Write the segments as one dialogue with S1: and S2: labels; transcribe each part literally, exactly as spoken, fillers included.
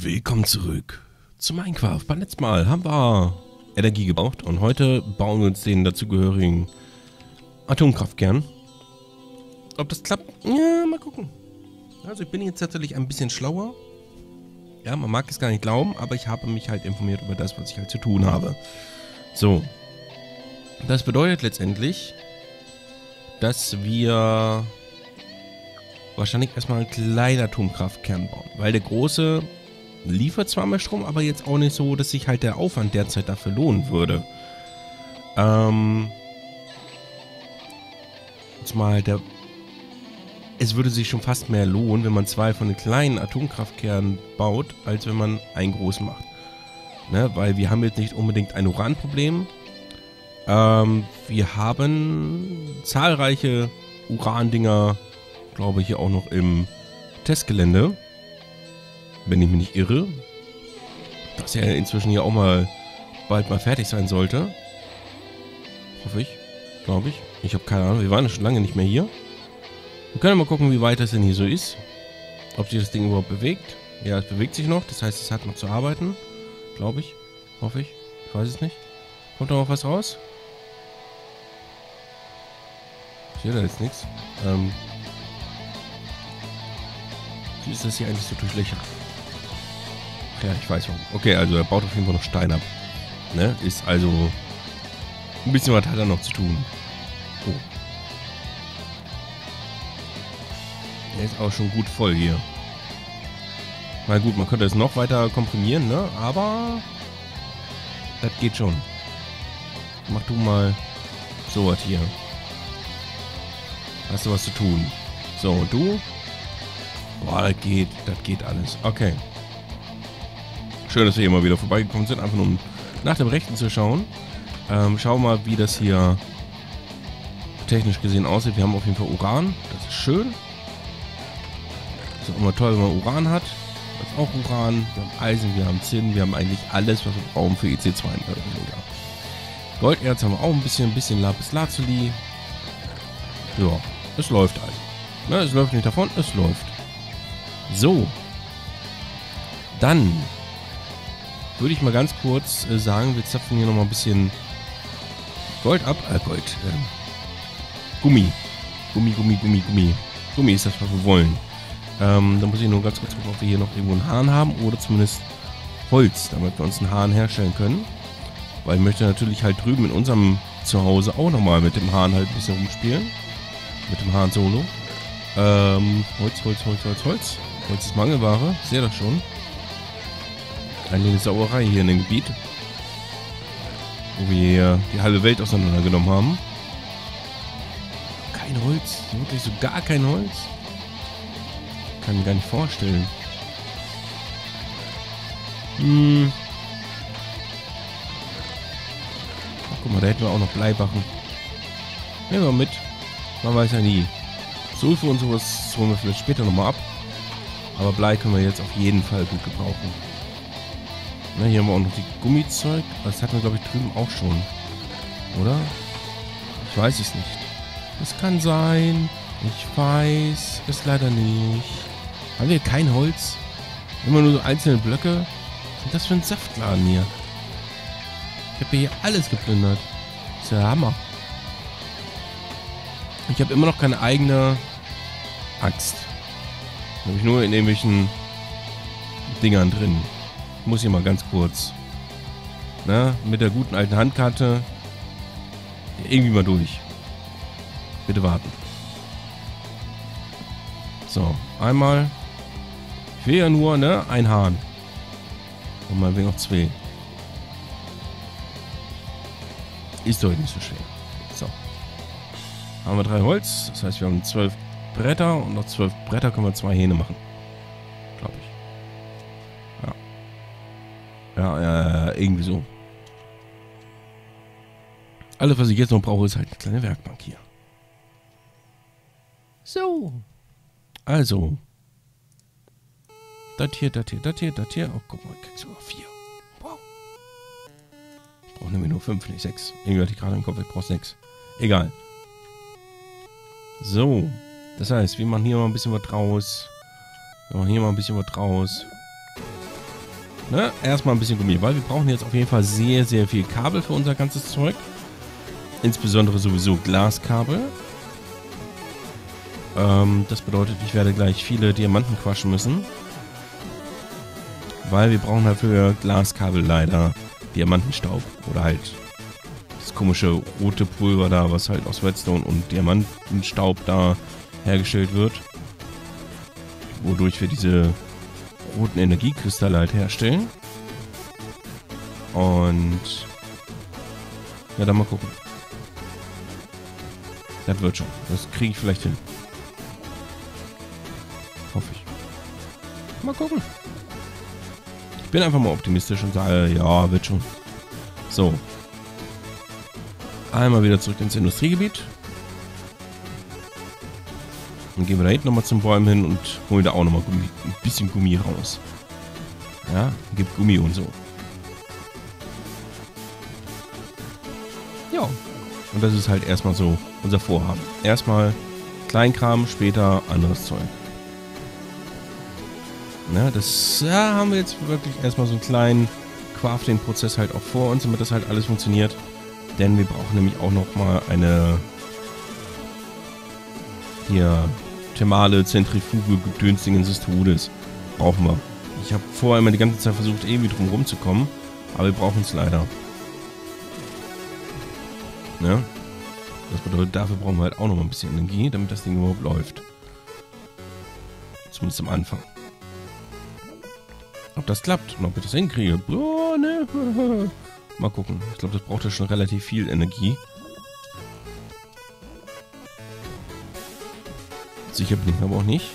S1: Willkommen zurück zu Minecraft. Beim letzten Mal haben wir Energie gebraucht und heute bauen wir uns den dazugehörigen Atomkraftkern. Ob das klappt? Ja, mal gucken. Also ich bin jetzt tatsächlich ein bisschen schlauer. Ja, man mag es gar nicht glauben, aber ich habe mich halt informiert über das, was ich halt zu tun habe. So. Das bedeutet letztendlich, dass wir wahrscheinlich erstmal einen kleinen Atomkraftkern bauen. Weil der große liefert zwar mehr Strom, aber jetzt auch nicht so, dass sich halt der Aufwand derzeit dafür lohnen würde. Ähm. Zumal der. Es würde sich schon fast mehr lohnen, wenn man zwei von den kleinen Atomkraftkernen baut, als wenn man einen großen macht. Ne? Weil wir haben jetzt nicht unbedingt ein Uranproblem. Ähm, wir haben zahlreiche Urandinger, glaube ich, hier auch noch im Testgelände. Wenn ich mich nicht irre. Das ja inzwischen ja auch mal bald mal fertig sein sollte. Hoffe ich. Glaube ich. Ich habe keine Ahnung. Wir waren ja schon lange nicht mehr hier. Wir können mal gucken, wie weit das denn hier so ist. Ob sich das Ding überhaupt bewegt. Ja, es bewegt sich noch. Das heißt, es hat noch zu arbeiten. Glaube ich. Hoffe ich. Ich weiß es nicht. Kommt da noch was raus? Ich sehe da jetzt nichts. Ähm. Wie ist das hier eigentlich so durchlöchert? Ja, ich weiß warum. Okay, also er baut auf jeden Fall noch Stein ab. Ne? Ist also ein bisschen was hat er noch zu tun. Oh. Er ist auch schon gut voll hier. Na gut, man könnte es noch weiter komprimieren, ne? Aber das geht schon. Mach du mal so was hier. Hast du was zu tun? So, und du? Boah, das geht. Das geht alles. Okay. Schön, dass wir hier mal wieder vorbeigekommen sind, einfach nur um nach dem Rechten zu schauen. Ähm, schauen wir mal, wie das hier technisch gesehen aussieht. Wir haben auf jeden Fall Uran, das ist schön. Das ist auch immer toll, wenn man Uran hat. Das ist auch Uran, wir haben Eisen, wir haben Zinn, wir haben eigentlich alles, was wir brauchen für E C zwei. Golderz haben wir auch ein bisschen, ein bisschen Lapis Lazuli. Ja, es läuft also. Ne, es läuft nicht davon, es läuft. So. Dann würde ich mal ganz kurz äh, sagen, wir zapfen hier nochmal ein bisschen Gold ab. Äh, Gold. Äh, Gummi. Gummi, Gummi, Gummi, Gummi. Gummi ist das, was wir wollen. Ähm, dann muss ich nur ganz kurz gucken, ob wir hier noch irgendwo einen Hahn haben oder zumindest Holz, damit wir uns einen Hahn herstellen können. Weil ich möchte natürlich halt drüben in unserem Zuhause auch nochmal mit dem Hahn halt ein bisschen rumspielen. Mit dem Hahn Solo. Ähm, Holz, Holz, Holz, Holz, Holz. Holz ist Mangelware. Ich sehe das schon. Eine Sauerei hier in dem Gebiet. Wo wir hier die halbe Welt auseinandergenommen haben. Kein Holz. Wirklich so gar kein Holz. Kann mir gar nicht vorstellen. Hm. Ach, guck mal, da hätten wir auch noch Bleibachen. Nehmen wir mit. Man weiß ja nie. Sulfur und sowas holen wir vielleicht später nochmal ab. Aber Blei können wir jetzt auf jeden Fall gut gebrauchen. Na, hier haben wir auch noch die Gummizeug. Das hatten wir, glaube ich, drüben auch schon. Oder? Ich weiß es nicht. Es kann sein. Ich weiß es leider nicht. Haben wir kein Holz? Immer nur so einzelne Blöcke? Was ist das für ein Saftladen hier? Ich habe hier alles geplündert. Das ist ja Hammer. Ich habe immer noch keine eigene Axt. Habe ich nur in irgendwelchen Dingern drin. Ich muss hier mal ganz kurz, na, mit der guten alten Handkarte irgendwie mal durch. Bitte warten. So, einmal. Ich will ja nur, ne, ein Hahn. Und mal wegen noch zwei. Ist doch nicht so schwer. So. Haben wir drei Holz. Das heißt, wir haben zwölf Bretter und noch zwölf Bretter können wir zwei Hähne machen. Glaube ich. Ja. Ja, äh, irgendwie so. Alles, was ich jetzt noch brauche, ist halt eine kleine Werkbank hier. So. Also. Das hier, das hier, das hier, das hier. Oh, guck mal, ich krieg sogar vier. Wow. Ich brauche nämlich nur fünf, nicht sechs. Irgendwie hatte ich gerade im Kopf, ich brauche sechs. Egal. So. Das heißt, wir machen hier mal ein bisschen was draus. Wir machen hier mal ein bisschen was draus. Ne? Erstmal ein bisschen Gummi, weil wir brauchen jetzt auf jeden Fall sehr, sehr viel Kabel für unser ganzes Zeug. Insbesondere sowieso Glaskabel. Ähm, das bedeutet, ich werde gleich viele Diamanten quatschen müssen. Weil wir brauchen halt für Glaskabel leider Diamantenstaub. Oder halt das komische rote Pulver da, was halt aus Redstone und Diamantenstaub da hergestellt wird. Wodurch wir diese roten Energiekristalle halt herstellen. Und ja, dann mal gucken. Das wird schon. Das kriege ich vielleicht hin. Hoffe ich. Mal gucken. Ich bin einfach mal optimistisch und sage, ja, wird schon. So. Einmal wieder zurück ins Industriegebiet. Dann gehen wir da hinten nochmal zum Bäumen hin und holen da auch nochmal ein bisschen Gummi raus. Ja, gibt Gummi und so. Ja. Und das ist halt erstmal so unser Vorhaben. Erstmal Kleinkram, später anderes Zeug. Ja, das ja, haben wir jetzt wirklich erstmal so einen kleinen Crafting-Prozess halt auch vor uns, damit das halt alles funktioniert. Denn wir brauchen nämlich auch nochmal eine hier thermale Zentrifuge Gedönsdingens des Todes. Brauchen wir. Ich habe vorher immer die ganze Zeit versucht, irgendwie drum rumzukommen, aber wir brauchen es leider. Ja? Das bedeutet, dafür brauchen wir halt auch noch mal ein bisschen Energie, damit das Ding überhaupt läuft. Zumindest am Anfang. Ob das klappt und ob ich das hinkriege. Oh, ne. Mal gucken. Ich glaube, das braucht ja schon relativ viel Energie. Sicher bin ich aber auch nicht.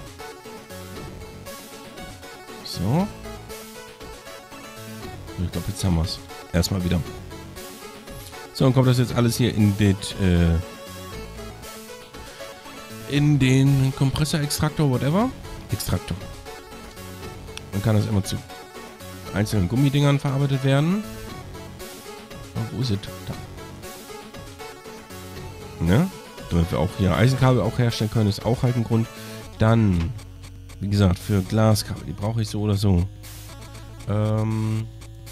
S1: So. Ich glaube, jetzt haben wir es. Erstmal wieder. So, dann kommt das jetzt alles hier in den, äh, in den Kompressor-Extraktor, whatever. Extraktor. Dann kann das immer zu einzelnen Gummidingern verarbeitet werden. Oh, wo ist es? Da. Ne? Damit wir auch hier Eisenkabel auch herstellen können, ist auch halt ein Grund. Dann, wie gesagt, für Glaskabel, die brauche ich so oder so. Ähm,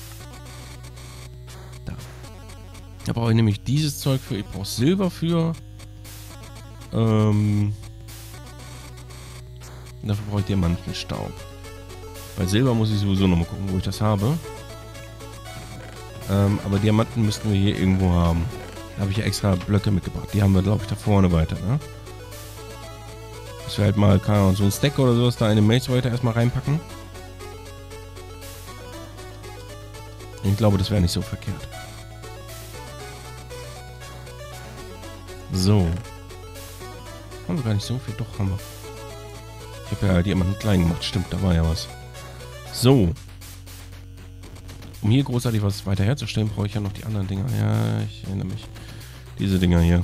S1: da. Da brauche ich nämlich dieses Zeug für. Ich brauche Silber für. Ähm, dafür brauche ich Diamantenstaub. Bei Silber muss ich sowieso nochmal gucken, wo ich das habe. Ähm, aber Diamanten müssten wir hier irgendwo haben. Da habe ich ja extra Blöcke mitgebracht. Die haben wir, glaube ich, da vorne weiter, ne? Dass wir halt mal, keine Ahnung, so ein Stack oder sowas da in den Maze weiter erstmal reinpacken. Ich glaube, das wäre nicht so verkehrt. So. Haben wir gar nicht so viel? Doch, haben wir. Ich habe ja Diamanten klein gemacht. Stimmt, da war ja was. So. Um hier großartig was weiter herzustellen, brauche ich ja noch die anderen Dinger. Ja, ich erinnere mich. Diese Dinger hier.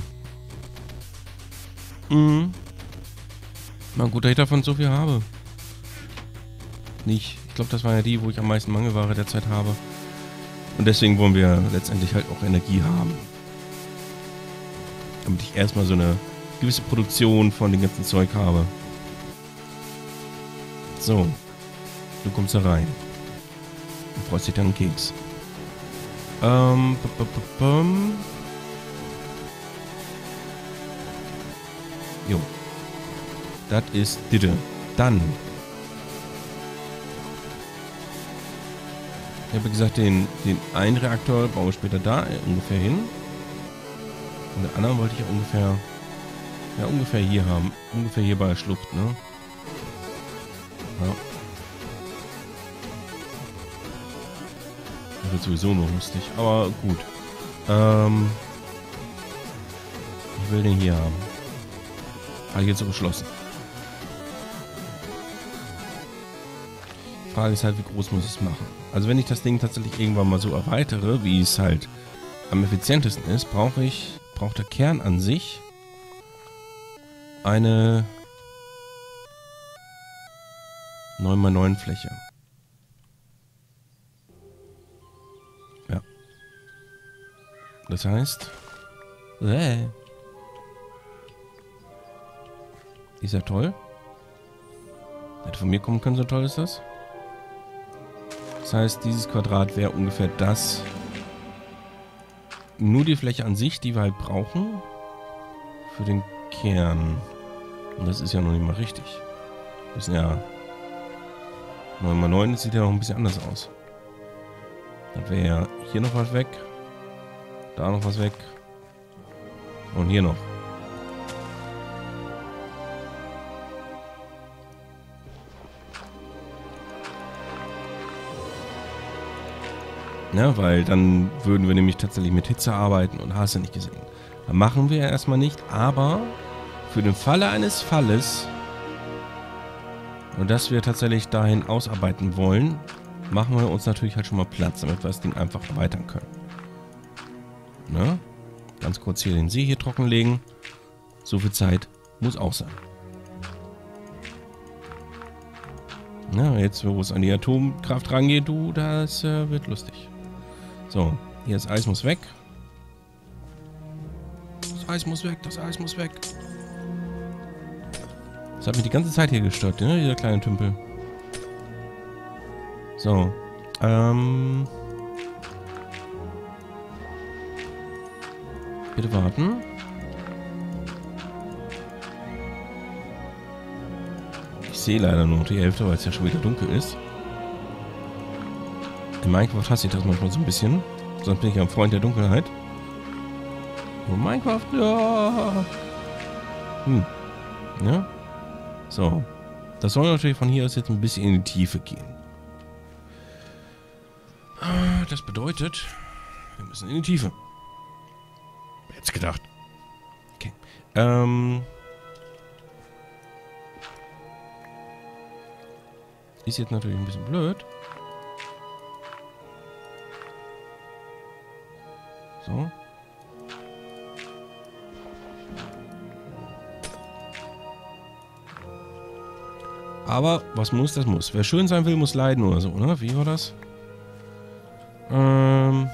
S1: Mhm. Na gut, dass ich davon so viel habe. Nicht. Ich glaube, das waren ja die, wo ich am meisten Mangelware derzeit habe. Und deswegen wollen wir letztendlich halt auch Energie haben. Damit ich erstmal so eine gewisse Produktion von dem ganzen Zeug habe. So. Du kommst da rein. Und freust dich dann einen Keks. Ähm. B -b -b -b Jo. Das ist Ditte. Dann. Ich habe gesagt, den, den einen Reaktor baue ich später da äh, ungefähr hin. Und den anderen wollte ich ja ungefähr. Ja, ungefähr hier haben. Ungefähr hier bei der Schlucht, ne? Ja. Das wird sowieso nur lustig. Aber gut. Ähm. Ich will den hier haben. Habe ich jetzt so beschlossen. Die Frage ist halt, wie groß muss ich es machen? Also wenn ich das Ding tatsächlich irgendwann mal so erweitere, wie es halt am effizientesten ist, brauche ich, braucht der Kern an sich eine neun mal neun Fläche. Ja. Das heißt, äh, ist ja toll. Hätte von mir kommen können, so toll ist das. Das heißt, dieses Quadrat wäre ungefähr das. Nur die Fläche an sich, die wir halt brauchen. Für den Kern. Und das ist ja noch nicht mal richtig. Das sind ja neun mal neun, das sieht ja noch ein bisschen anders aus. Dann wäre ja hier noch was weg. Da noch was weg. Und hier noch. Ja, weil dann würden wir nämlich tatsächlich mit Hitze arbeiten und hast du nicht gesehen. Dann machen wir ja erstmal nicht, aber für den Falle eines Falles, und dass wir tatsächlich dahin ausarbeiten wollen, machen wir uns natürlich halt schon mal Platz, damit wir das Ding einfach erweitern können. Ne? Ganz kurz hier den See hier trockenlegen. So viel Zeit muss auch sein. Na, jetzt, wo es an die Atomkraft rangeht, du, das äh, wird lustig. So, hier das Eis muss weg. Das Eis muss weg, das Eis muss weg. Das hat mich die ganze Zeit hier gestört, ne? Dieser kleine Tümpel. So. Ähm. Bitte warten. Ich sehe leider nur die Hälfte, weil es ja schon wieder dunkel ist. In Minecraft hasse ich das manchmal so ein bisschen. Sonst bin ich ja ein Freund der Dunkelheit. Oh, Minecraft, ja. Hm. Ja. So. Das soll natürlich von hier aus jetzt ein bisschen in die Tiefe gehen. Das bedeutet, wir müssen in die Tiefe. Wer hätte es gedacht? Okay. Ähm. Ist jetzt natürlich ein bisschen blöd. So. Aber was muss, das muss. Wer schön sein will, muss leiden oder so, ne? Wie war das? Ähm.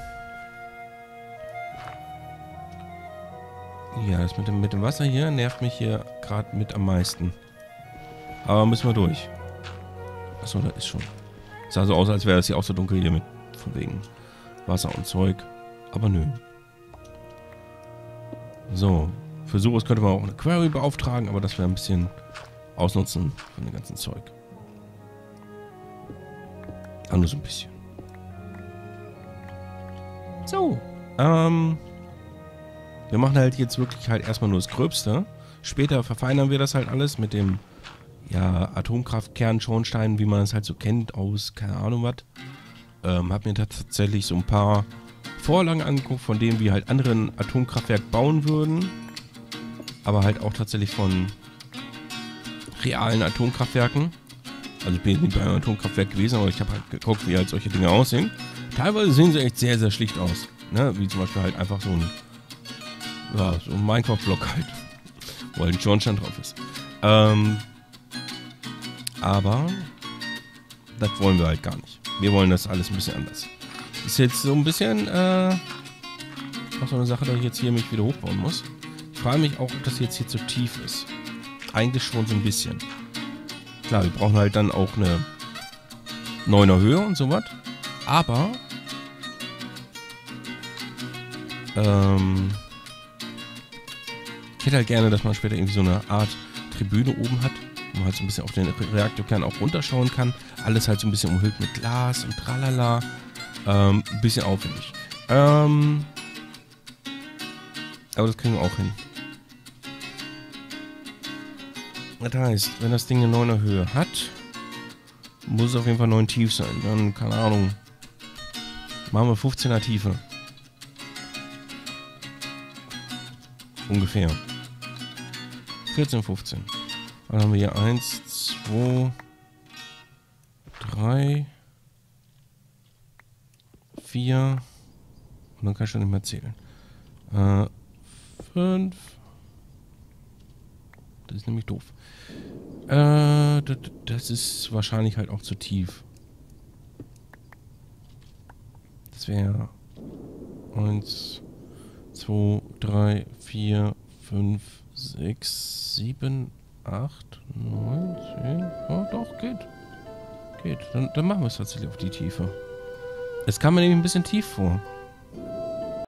S1: Ja, das mit dem, mit dem Wasser hier nervt mich hier gerade mit am meisten. Aber müssen wir durch. Achso, da ist schon. Sah so aus, als wäre das hier auch so dunkel hier mit. Von wegen Wasser und Zeug. Aber nö. So. Für sowas könnte man auch eine Query beauftragen, aber das wäre ein bisschen ausnutzen von dem ganzen Zeug. Aber nur so ein bisschen. So. Ähm. Wir machen halt jetzt wirklich halt erstmal nur das Gröbste. Später verfeinern wir das halt alles mit dem ja, Atomkraft-Kernschornstein, wie man es halt so kennt aus keine Ahnung was. Ähm, hab mir tatsächlich so ein paar Vorlagen angeguckt, von denen wir halt anderen Atomkraftwerk bauen würden. Aber halt auch tatsächlich von realen Atomkraftwerken. Also ich bin jetzt nicht bei einem Atomkraftwerk gewesen, aber ich habe halt geguckt, wie halt solche Dinge aussehen. Teilweise sehen sie echt sehr, sehr schlicht aus. Ne? Wie zum Beispiel halt einfach so ein ja, so ein Minecraft-Block halt. Wo halt ein Schornstein drauf ist. Ähm, aber das wollen wir halt gar nicht. Wir wollen das alles ein bisschen anders. Ist jetzt so ein bisschen äh, auch so eine Sache, dass ich jetzt hier mich wieder hochbauen muss. Ich frage mich auch, ob das jetzt hier zu tief ist. Eigentlich schon so ein bisschen. Klar, wir brauchen halt dann auch eine neuner Höhe und sowas. Aber ähm, ich hätte halt gerne, dass man später irgendwie so eine Art Tribüne oben hat, wo man halt so ein bisschen auf den Reaktorkern auch runterschauen kann. Alles halt so ein bisschen umhüllt mit Glas und tralala. Ähm, ein bisschen aufwendig. Ähm, aber das kriegen wir auch hin. Das heißt, wenn das Ding eine neuner Höhe hat, muss es auf jeden Fall neun tief sein. Dann, keine Ahnung, machen wir fünfzehner Tiefe. Ungefähr. vierzehn, fünfzehn. Dann haben wir hier eins, zwei, drei, vier. Und dann kann ich schon nicht mehr zählen. Äh, fünf. Das ist nämlich doof. Äh, das, das ist wahrscheinlich halt auch zu tief. Das wäre eins, zwei, drei, vier, fünf, sechs, sieben, acht, neun, zehn. Oh, doch, geht. Geht. Dann, dann machen wir es tatsächlich auf die Tiefe. Es kam mir nämlich ein bisschen tief vor.